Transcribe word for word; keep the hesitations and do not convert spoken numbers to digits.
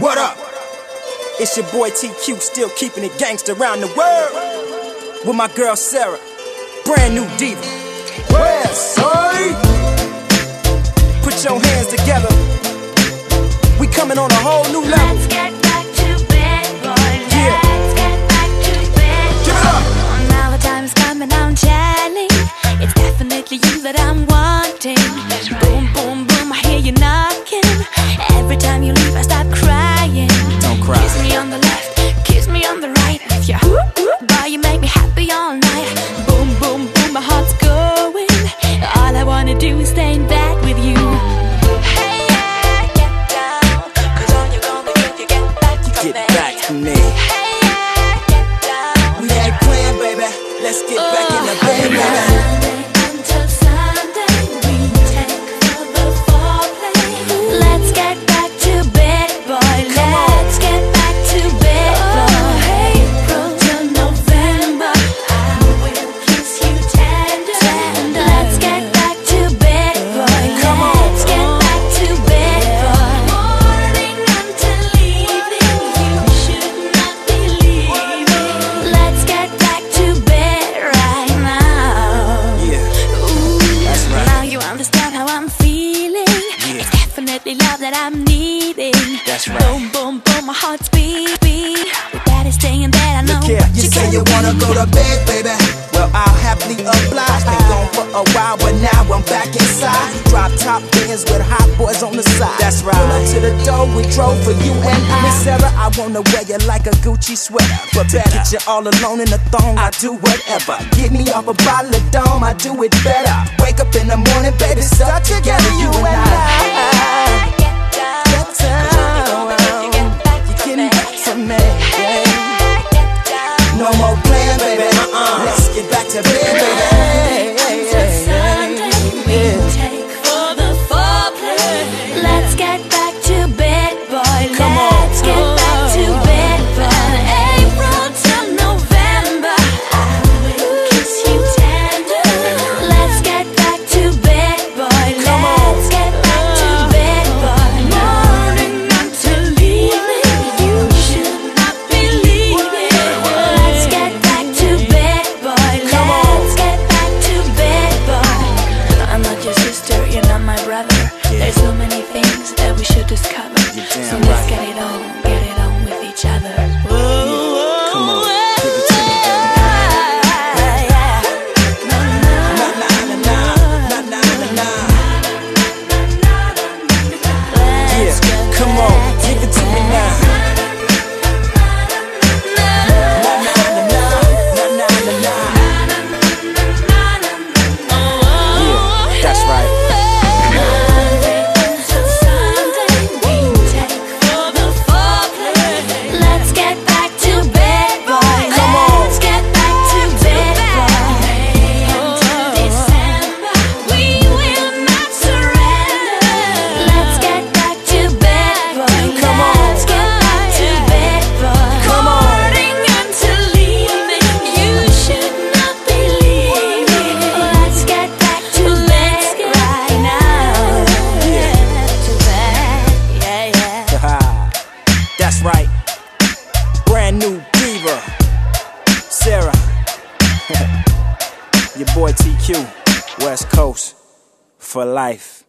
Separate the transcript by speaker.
Speaker 1: What up? It's your boy T Q, still keeping it gangsta around the world. With my girl Sarah, brand new diva. West Side. Put your hands together. We coming on a whole new level.
Speaker 2: Let's get back to bed, boy.
Speaker 1: Yeah.
Speaker 2: Let's get back to bed.
Speaker 1: Give it up.
Speaker 2: Now the time's coming, I'm jelly. It's definitely you that I'm wanting. That's right. Boom, boom, boom, I hear you knocking. Every time you leave, I start crying.
Speaker 1: Don't cry.
Speaker 2: Kiss me on the left, kiss me on the right. With your boy, you make me happy all night. Boom, boom, boom, my heart's going. All I wanna do is stay in bed with you. Hey, yeah, get down. Cause all you're gonna do if you get back from
Speaker 1: Get
Speaker 2: bed.
Speaker 1: back to me.
Speaker 2: Hey, yeah, get down.
Speaker 1: We ain't playing, baby. Let's get back in the bed, baby.
Speaker 2: Monday until Sunday, we take for the foreplay. Let's get back to bed, boy. Let's get back to bed, boy. April till November, I will kiss you tender. Let's get back to bed, boy.
Speaker 1: Come on.
Speaker 2: Let's get back to bed, boy. Morning until evening, you should not be leaving. Let's get back to bed right now.
Speaker 1: Yeah,
Speaker 2: Ooh,
Speaker 1: that's right.
Speaker 2: now you understand how I'm feeling.
Speaker 1: Yeah.
Speaker 2: It's definitely love that I'm needing.
Speaker 1: That's right.
Speaker 2: Boom, boom, boom, my heart's beating. We better stay in bed, I know.
Speaker 1: Look here, you
Speaker 2: what
Speaker 1: say
Speaker 2: can
Speaker 1: you
Speaker 2: do.
Speaker 1: wanna go to bed, baby. Well, I'll happily oblige. Been gone for a while, but now I'm back inside. Drop top bins with hot boys on the side. That's right. Pull up to the door, we drove for you and I. Miss Sarah, I wanna wear you like a Gucci sweater, but better get you all alone in the thong. I do whatever. Get me off a bottle of Dome, I do it better. Wake up in the morning, baby, stuck together, you and I.
Speaker 2: Get down.
Speaker 1: Get down.
Speaker 2: You get back
Speaker 1: You
Speaker 2: from
Speaker 1: getting
Speaker 2: bed.
Speaker 1: back to me, baby.
Speaker 2: Get down.
Speaker 1: No more playing, baby. Uh-uh. Let's get back to bed, baby.
Speaker 2: Until Sunday, we take for the foreplay. Let's get back to bed, boy.
Speaker 1: Come on.
Speaker 2: Let's get back to bed, boy. April till November, I will kiss you tender. Let's get back to bed, boy.
Speaker 1: Come on.
Speaker 2: Let's get back to bed, boy. Morning until evening, you should not be leaving. Let's get back to bed, boy.
Speaker 1: Come on.
Speaker 2: Let's get back to bed, boy. I'm not your sister, you're not my brother. There's so many things that we should discover.
Speaker 1: You're damn
Speaker 2: So let's
Speaker 1: right.
Speaker 2: get it on, get it on with each other.
Speaker 1: Come on, give it to me, baby. Na na na na, na na na na. Yeah, come on, give it to me now. Na na na na, na na na na. Yeah, that's right.
Speaker 2: Monday until Sunday, we take for the foreplay. Let's get back to bed, boy.
Speaker 1: Come on.
Speaker 2: Let's get back to bed, boy. Until December, we will not surrender. Let's get back to bed, boy.
Speaker 1: Come on.
Speaker 2: Let's get back to bed, boy.
Speaker 1: Come on.
Speaker 2: Morning until evening, you should not be leaving. Let's get back to bed right now. To bed, yeah, yeah.
Speaker 1: That's right. Brand new diva, Sarah. Your boy T Q, West Coast for life.